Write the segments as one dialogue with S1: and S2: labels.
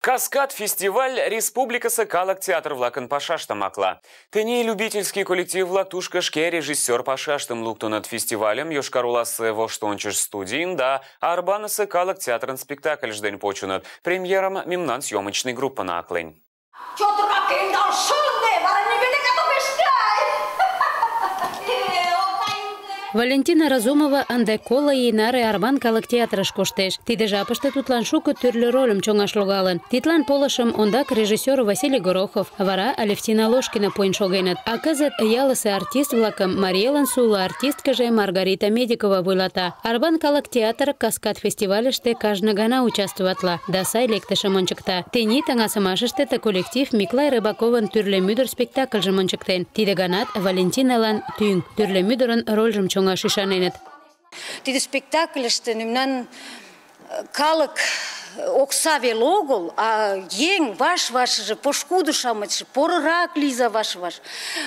S1: Каскад фестиваль Республика Сокалок театр влакан пашаштам акла. Тени любительский коллектив влатушка шке режиссер пашаштам лукту над фестивалем Йошкар-Оласы воштончыш студиин да Арбана Сокалок театрын спектакль жден почунат премьером мемнан съемочной группы на аклень.
S2: Валентина Разумова ынде кола ий наре Арбан калык театрыш коштеш. Тиде жапыште тудлан шуко тӱрлӧ рольым чоҥаш логалын. Тидлан полышым ондак режиссер Василий Горохов, вара Алевтина Ложкина пуэн шогеныт. А кызыт ялысе артист-влакым Мариелан суло артисткыже Маргарита Медикова вуйлата. Арбан калык театр Каскад фестивальыште кажне гана участвоватла да сай лектышым ончыкта. Тений таҥасымашыште ты коллектив Миклай Рыбаковын тӱрлӧ мӱдыр спектакльжым ончыктен. Тиде ганат Валентиналан тӱҥ, тӱрлӧ мӱдырын рольжым чоҥаш ӱшаненыт.
S3: Тиде спектакльыште мемнан калык окса вел огыл, а еҥ ваш-вашыже, пошкудо-шамычше порырак лийза ваш-ваш.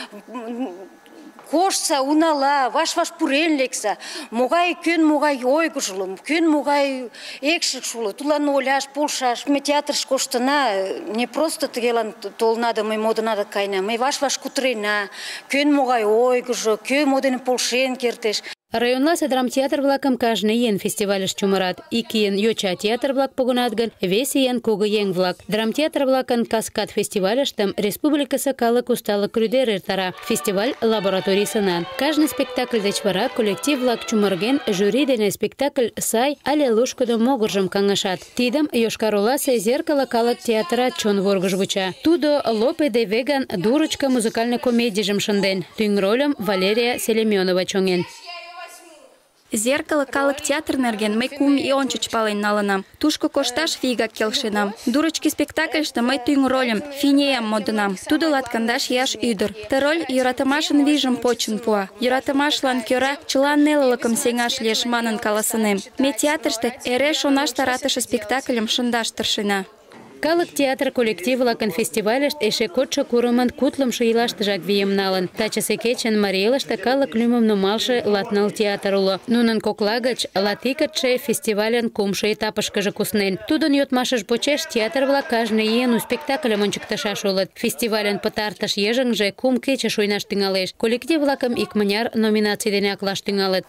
S3: Коштса, унала, ваш-ваш пурен лекса. Кӧн могай ойгыжо, кӧн могай экшыкше уло, тудлан ойлаш, полшаш. Ме театрыш коштына, не просто тыгелан толына да мый мо дене каена. Ме ваш-ваш кутырена, кӧн могай ойгыжо, кӧ мо дене полшен кертеш.
S2: Районласе драмтеатр-влакым кажне ийын фестивальыш чумырат. Ик ийын йоча театр-влак погынат гын, вес ийын кугу еҥ-влак. Драмтеатр-влакын Каскад фестивальыштым Республикысе калык усталык рӱдер эртара. Фестиваль лабораторий сынан. Кажне спектакль деч вара коллектив-влак чумырген жюри дене спектакль сай але лушкыдо могыржым каҥашат. Тидым Йошкар-Оласе «Зеркало» калык театрат чон вургыж вуча. Тудо Лопе де Веган «Дурочка» музыкальный комедийжым шынден. Тӱҥ рольым Валерия Селеменова чоҥен.
S4: «Зеркало» калык театр нерген мый 2 ий ончыч пален налынам. Тушко кошташ вигак келшенам. «Дурочки» спектакльыште мый тӱҥ рольым Финеям модынам. Тудо 15 ияш ӱдыр. Ты роль йӧратымашын вийжым почын пуа. Йӧратымашлан кӧра чыла нелылыкым сеҥаш лиеш манын каласынем. Ме театрыште эре шонаш таратыше спектакльым шындаш тыршена.
S2: Калык театр коллектив-влакын фестивальышт эше кодшо курымын 40-шо ийлаштыжак вийым налын. Тачысе кечын Мариелыште калык лӱмым нумалше 14 театр уло. Нунын кокла гыч 21-ше фестивальын 3-шо этапышкыже куснен. Тудын йодмашыж почеш театр-влак кажне ийын у спектакльым ончыктышаш улыт. Фестивальын пытартыш йыжыҥже 3 кече шуйнаш тӱҥалеш. Коллектив-влакым икмыняр номинаций дене аклаш тӱҥалыт.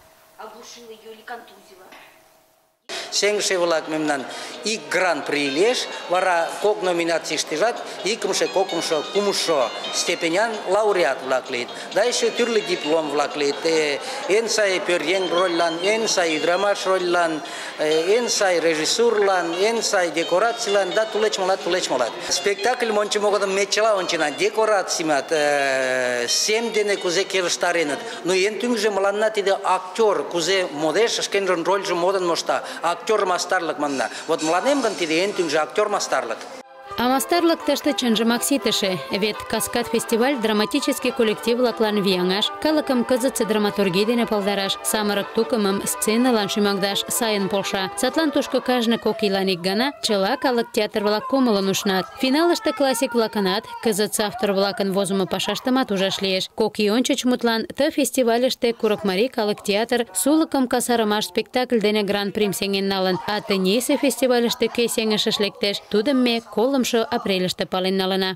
S5: Сеҥыше-влак мемнан ик гран-при лиеш, вара кок номинацийыштыжат икымше, кокымшо, кумшо степенян лауреат-влак лийыт. Да еще тӱрлӧ диплом-влак лийыт. Эн сай пӧръеҥ рольлан, эн сай ӱдырамаш рольлан, эн сай режиссурлан, эн сай декорацийлан, да тулеч-молат. Спектакльым ончымо годым ме чыла ончена. Декорацийымат, сем дене кузе келыштареныт. Но эн тӱҥжӧ мыланна тиде актер кузе модеш, шкенжын рольжым модын мошта. Актер мастарлык манна. Вот мыланем гын тиде эн тӱҥжӧ актер мастарлык.
S2: А мастарлык тыште чынжымак ситыше, вет Каскад фестиваль драматический коллектив-влаклан вияҥаш, калыкым кызытсе драматургий дене палдараш, самырык тукымым сценалан шӱмаҥдаш сайын полша. Садлан тушко кажне 2 ийлан ик гана чыла калык театр-влак кумылын ушнат. Финалыште классик-влакынат, кызытсе автор-влакын возымо пашаштымат ужаш лиеш. 2 ий ончыч мутлан ты фестивальыште Курыкмарий калык театр сулыкым касарымаш спектакль дене гран-прим сеҥен налын. А тенийсе фестивальыште кӧ сеҥышыш лектеш, тудым ме 3 апрельыште пален налына.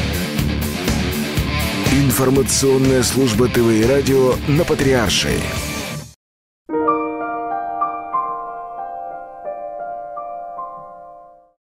S6: Информационная служба ТВ и радио на Патриаршей.